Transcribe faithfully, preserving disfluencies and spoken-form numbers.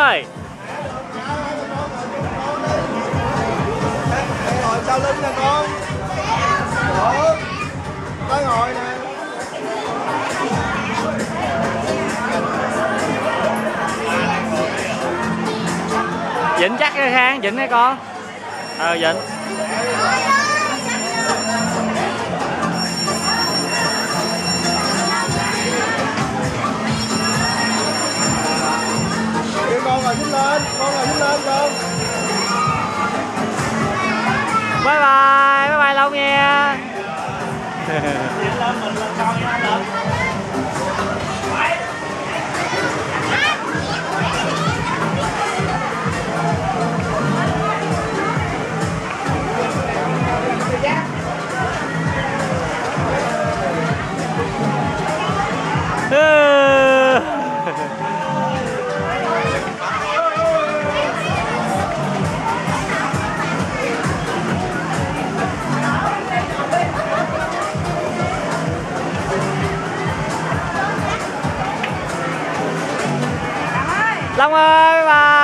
ơi. Ngồi sau lưng nè con. Ủa, tới ngồi nè. Vịnh chắc cái Khang, vịnh hả con? Ờ vịnh. Kêu con ngồi xuống lên, con ngồi xuống lên con. Bye bye, bye bye Long nha. Long ơi, bye bye.